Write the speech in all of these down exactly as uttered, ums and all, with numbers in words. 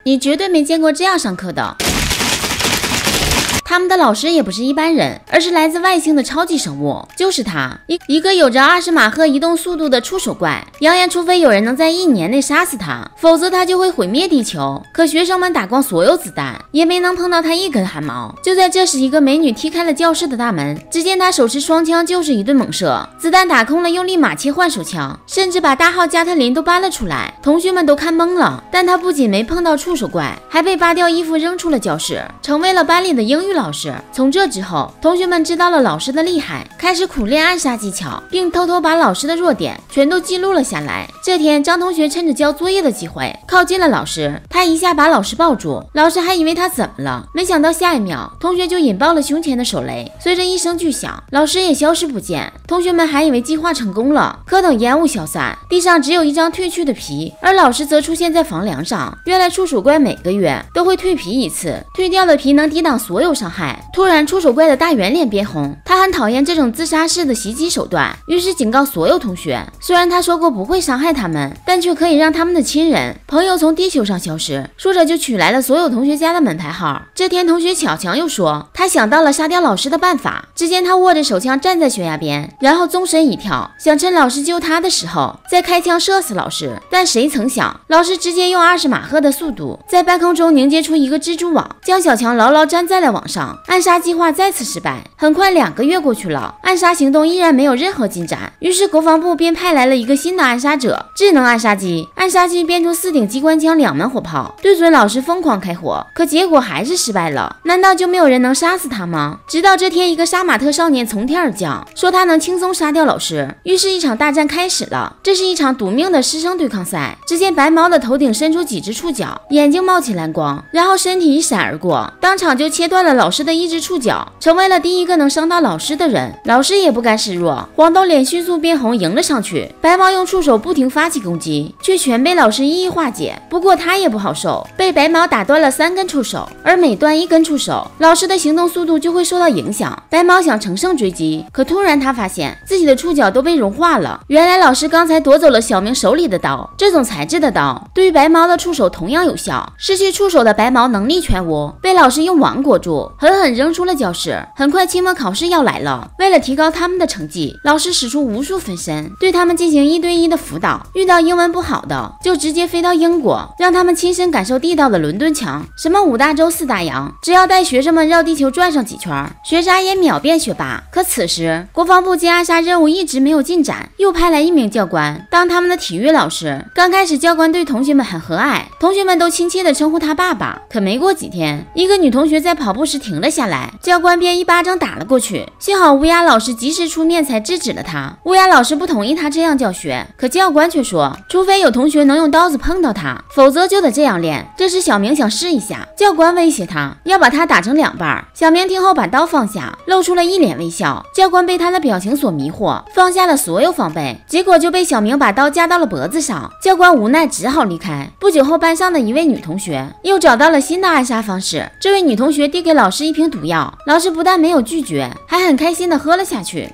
你绝对没见过这样上课的。他们的老师也不是一般人，而是来自外星的超级生物，就是他，一一个有着二十马赫移动速度的触手怪，扬言除非有人能在一年内杀死他，否则他就会毁灭地球。可学生们打光所有子弹，也没能碰到他一根汗毛。就在这时，一个美女踢开了教室的大门，只见他手持双枪就是一顿猛射，子弹打空了又立马切换手枪，甚至把大号加特林都搬了出来，同学们都看懵了。但他不仅没碰到触手怪，还被扒掉衣服扔出了教室，成为了班里的英语老师。从这之后，同学们知道了老师的厉害，开始苦练暗杀技巧，并偷偷把老师的弱点全都记录了下来。这天，张同学趁着交作业的机会靠近了老师，他一下把老师抱住，老师还以为他怎么了，没想到下一秒同学就引爆了胸前的手雷，随着一声巨响，老师也消失不见。同学们还以为计划成功了，可等烟雾消散，地上只有一张褪去的皮，而老师则出现在房梁上。原来触手怪每个月都会蜕皮一次，蜕掉的皮能抵挡所有伤害。突然，触手怪的大圆脸变红，他很讨厌这种自杀式的袭击手段，于是警告所有同学，虽然他说过不会伤害他们，但却可以让他们的亲人朋友从地球上消失。说着就取来了所有同学家的门牌号。这天，同学巧强又说他想到了杀掉老师的办法。只见他握着手枪站在悬崖边，然后纵身一跳，想趁老师救他的时候再开枪射死老师。但谁曾想，老师直接用二十马赫的速度在半空中凝结出一个蜘蛛网，将小强牢牢粘在了网上。暗杀计划再次失败。很快两个月过去了，暗杀行动依然没有任何进展，于是国防部便派来了一个新的暗杀者——智能暗杀机。暗杀机变出四顶机关枪，两门火炮，对准老师疯狂开火，可结果还是失败了。难道就没有人能杀死他吗？直到这天，一个杀马特少年从天而降，说他能轻松杀掉老师，于是一场大战开始了。这是一场赌命的师生对抗赛。只见白毛的头顶伸出几只触角，眼睛冒起蓝光，然后身体一闪而过，当场就切断了老师的一只触角，成为了第一个能伤到老师的人。老师也不甘示弱，黄豆脸迅速变红，迎了上去。白毛用触手不停发起攻击，却全被老师一一化解。不过他也不好受，被白毛打断了三根触手，而每断一根触手，老师的行动速度就会受到影响。白毛想乘胜追击，可突然他发现自己的触角都被融化了。原来老师刚才夺走了小明手里的刀，这种材质的刀对于白毛的触手同样有效。失去触手的白毛能力全无，被老师用网裹住，狠狠扔出了教室。很快期末考试要来了，为了提高他们的成绩，老师使出无数分身，对他们进行一对一的辅导。遇到英文不好的，就直接飞到英国，让他们亲身感受地道的伦敦腔，什么五大洲四大洋，只要带学生们绕地球转上几圈，学渣也秒变学霸。可此时国防部见暗杀任务一直没有进展，又派来一名教官当他们的体育老师。刚开始教官对同学们很和蔼，同学们都亲切地称呼他爸爸。可没过几天，一个女同学在跑步时停了下来，教官便一巴掌打了过去。幸好乌鸦老师及时出面才制止了他。乌鸦老师不同意他这样教学，可教官却说除非有同学能用刀子碰到他，否则就得这样练。这时小明想试一下，教官威胁他要把他打成两半。小明听后把刀放下，露出了一脸微笑。教官被他的表情所迷惑，放下了所有防备，结果就被小明把刀架到了脖子上。教官无奈只好离开。不久后，班上的一位女同学又找到了新的暗杀方式。这位女同学递给老师一瓶毒药，老师不但没有拒绝，还很开心地喝了下去。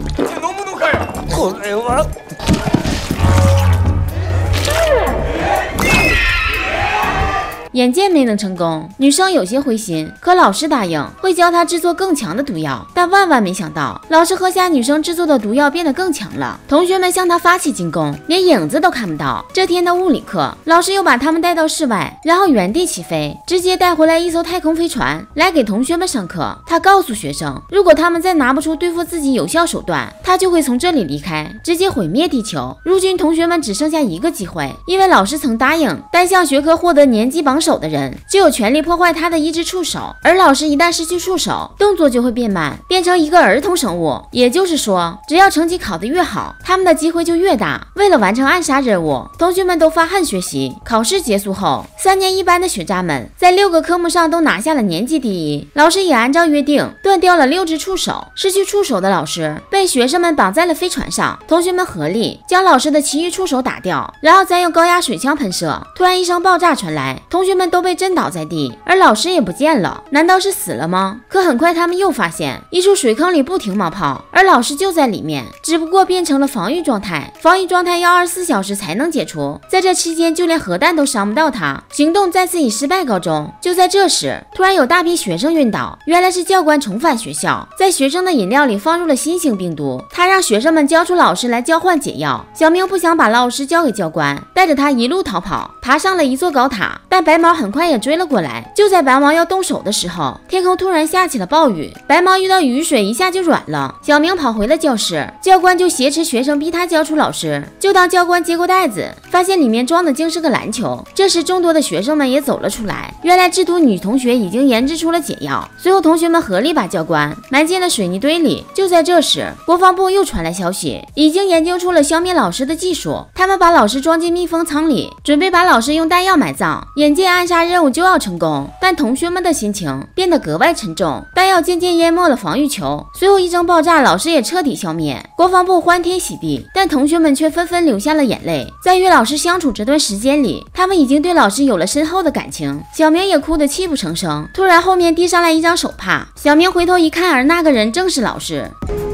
眼见没能成功，女生有些灰心，可老师答应会教她制作更强的毒药。但万万没想到，老师喝下女生制作的毒药变得更强了。同学们向她发起进攻，连影子都看不到。这天的物理课，老师又把他们带到室外，然后原地起飞，直接带回来一艘太空飞船来给同学们上课。他告诉学生，如果他们再拿不出对付自己有效手段，他就会从这里离开，直接毁灭地球。如今同学们只剩下一个机会，因为老师曾答应单项学科获得年级榜首的人就有权利破坏他的一只触手，而老师一旦失去触手，动作就会变慢，变成一个儿童生物。也就是说，只要成绩考得越好，他们的机会就越大。为了完成暗杀任务，同学们都发汗学习。考试结束后，三年一班的学渣们在六个科目上都拿下了年级第一。老师也按照约定断掉了六只触手。失去触手的老师被学生们绑在了飞船上，同学们合力将老师的其余触手打掉，然后再用高压水枪喷射。突然一声爆炸传来，同学学们都被震倒在地，而老师也不见了，难道是死了吗？可很快他们又发现一处水坑里不停冒泡，而老师就在里面，只不过变成了防御状态，防御状态要二十四小时才能解除，在这期间就连核弹都伤不到他，行动再次以失败告终。就在这时，突然有大批学生晕倒，原来是教官重返学校，在学生的饮料里放入了新型病毒，他让学生们交出老师来交换解药。小明不想把老师交给教官，带着他一路逃跑，爬上了一座高塔，但白毛很快也追了过来。就在白毛要动手的时候，天空突然下起了暴雨，白毛遇到雨水一下就软了。小明跑回了教室，教官就挟持学生逼他交出老师。就当教官接过袋子，发现里面装的竟是个篮球。这时众多的学生们也走了出来，原来制毒女同学已经研制出了解药。随后同学们合力把教官埋进了水泥堆里。就在这时，国防部又传来消息，已经研究出了消灭老师的技术，他们把老师装进密封舱里，准备把老师用弹药埋葬。眼见暗杀任务就要成功，但同学们的心情变得格外沉重，弹药渐渐淹没了防御球，随后一声爆炸，老师也彻底消灭。国防部欢天喜地，但同学们却纷纷流下了眼泪。在与老师相处这段时间里，他们已经对老师有了深厚的感情。小明也哭得泣不成声。突然后面递上来一张手帕，小明回头一看，而那个人正是老师。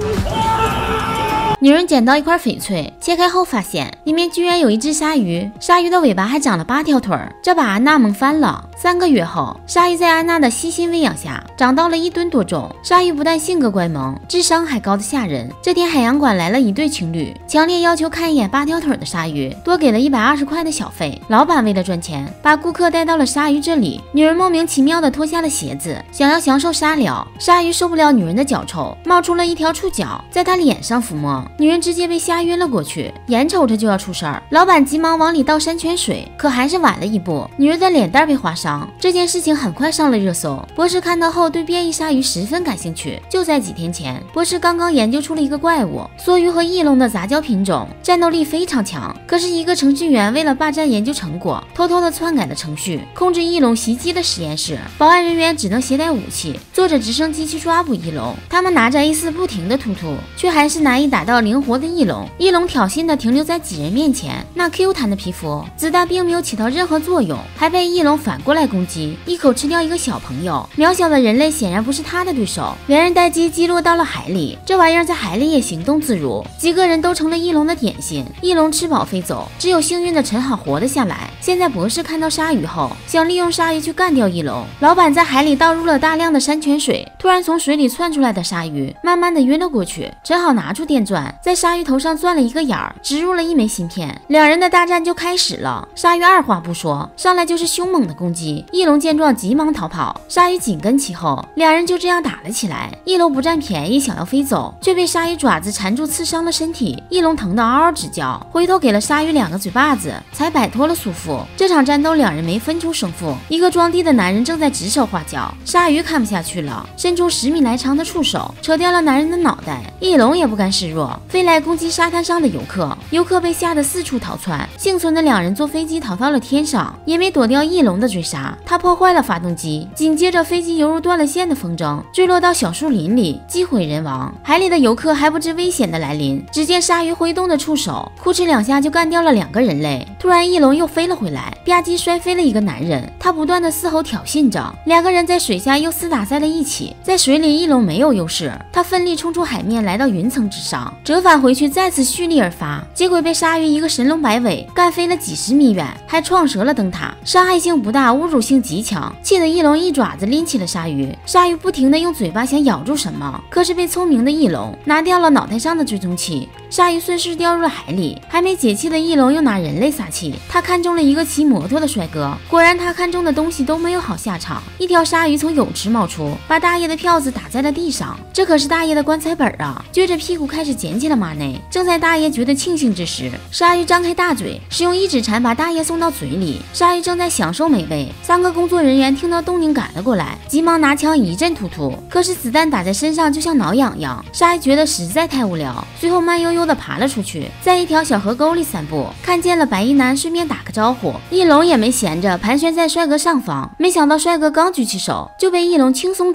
女人捡到一块翡翠，切开后发现里面居然有一只鲨鱼，鲨鱼的尾巴还长了八条腿儿，这把安娜萌翻了。三个月后，鲨鱼在安娜的悉心喂养下长到了一吨多重。鲨鱼不但性格乖萌，智商还高得吓人。这天海洋馆来了一对情侣，强烈要求看一眼八条腿的鲨鱼，多给了一百二十块的小费。老板为了赚钱，把顾客带到了鲨鱼这里。女人莫名其妙地脱下了鞋子，想要享受沙疗。鲨鱼受不了女人的脚臭，冒出了一条触角，在她脸上抚摸。女人直接被吓晕了过去，眼瞅着就要出事儿，老板急忙往里倒山泉水，可还是晚了一步，女人的脸蛋被划伤。这件事情很快上了热搜，博士看到后对变异鲨鱼十分感兴趣。就在几天前，博士刚刚研究出了一个怪物，梭鱼和翼龙的杂交品种，战斗力非常强。可是一个程序员为了霸占研究成果，偷偷的篡改了程序，控制翼龙袭击了实验室，保安人员只能携带武器，坐着直升机去抓捕翼龙。他们拿着 A 四 不停的突突，却还是难以打到灵活的翼龙。翼龙挑衅的停留在几人面前，那 Q 弹的皮肤，子弹并没有起到任何作用，还被翼龙反过来攻击，一口吃掉一个小朋友。渺小的人类显然不是他的对手，连人带机击落到了海里，这玩意儿在海里也行动自如，几个人都成了翼龙的点心。翼龙吃饱飞走，只有幸运的陈好活了下来。现在博士看到鲨鱼后，想利用鲨鱼去干掉翼龙。老板在海里倒入了大量的山泉水，突然从水里窜出来的鲨鱼慢慢的晕了过去。陈好拿出电钻，在鲨鱼头上钻了一个眼儿，植入了一枚芯片，两人的大战就开始了。鲨鱼二话不说，上来就是凶猛的攻击。翼龙见状急忙逃跑，鲨鱼紧跟其后，两人就这样打了起来。翼龙不占便宜，想要飞走，却被鲨鱼爪子缠住，刺伤了身体。翼龙疼得嗷嗷直叫，回头给了鲨鱼两个嘴巴子，才摆脱了束缚。这场战斗两人没分出胜负。一个装地的男人正在指手画脚，鲨鱼看不下去了，伸出十米来长的触手，扯掉了男人的脑袋。翼龙也不甘示弱，飞来攻击沙滩上的游客，游客被吓得四处逃窜。幸存的两人坐飞机逃到了天上，也没躲掉翼龙的追杀。他破坏了发动机，紧接着飞机犹如断了线的风筝，坠落到小树林里，机毁人亡。海里的游客还不知危险的来临，只见鲨鱼挥动的触手，哭哧两下就干掉了两个人类。突然翼龙又飞了回来，吧唧摔飞了一个男人，他不断的嘶吼挑衅着，两个人在水下又厮打在了一起。在水里翼龙没有优势，他奋力冲出海面，来到云层之上，折返回去再次蓄力而发，结果被鲨鱼一个神龙摆尾干飞了几十米远，还撞折了灯塔，伤害性不大，侮辱性极强，气得翼龙一爪子拎起了鲨鱼。鲨鱼不停地用嘴巴想咬住什么，可是被聪明的翼龙拿掉了脑袋上的追踪器，鲨鱼顺势掉入了海里。还没解气的翼龙又拿人类撒气，他看中了一个骑摩托的帅哥，果然他看中的东西都没有好下场。一条鲨鱼从泳池冒出，把大爷的票子打在了地上，这可是大爷的棺材本啊！撅着屁股开始捡起了马内。正在大爷觉得庆幸之时，鲨鱼张开大嘴，使用一指禅把大爷送到嘴里。鲨鱼正在享受美味，三个工作人员听到动静赶了过来，急忙拿枪一阵突突，可是子弹打在身上就像挠痒痒。鲨鱼觉得实在太无聊，随后慢悠悠地爬了出去，在一条小河沟里散步，看见了白衣男，顺便打个招呼。翼龙也没闲着，盘旋在帅哥上方，没想到帅哥刚举起手就被翼龙轻松抓走，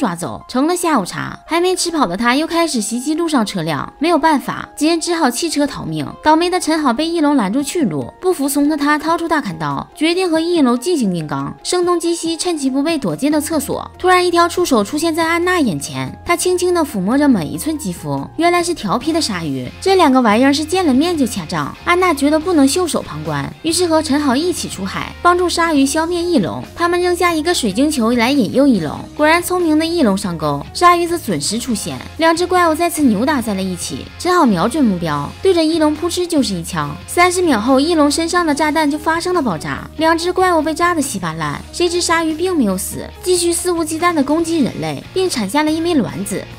盛了下午茶，还没吃饱的他又开始袭击路上车辆，没有办法，几人只好弃车逃命。倒霉的陈好被翼龙拦住去路，不服从的他掏出大砍刀，决定和翼龙进行硬刚。声东击西，趁其不备躲进了厕所。突然，一条触手出现在安娜眼前，他轻轻地抚摸着每一寸肌肤，原来是调皮的鲨鱼。这两个玩意儿是见了面就掐仗，安娜觉得不能袖手旁观，于是和陈好一起出海，帮助鲨鱼消灭翼龙。他们扔下一个水晶球来引诱翼龙，果然聪明的翼龙上钩，鲨鱼则准时出现，两只怪物再次扭打在了一起。陈好瞄准目标，对着翼龙扑哧就是一枪。三十秒后，翼龙身上的炸弹就发生了爆炸，两只怪物被炸得稀巴烂。谁知鲨鱼并没有死，继续肆无忌惮地攻击人类，并产下了一枚卵子。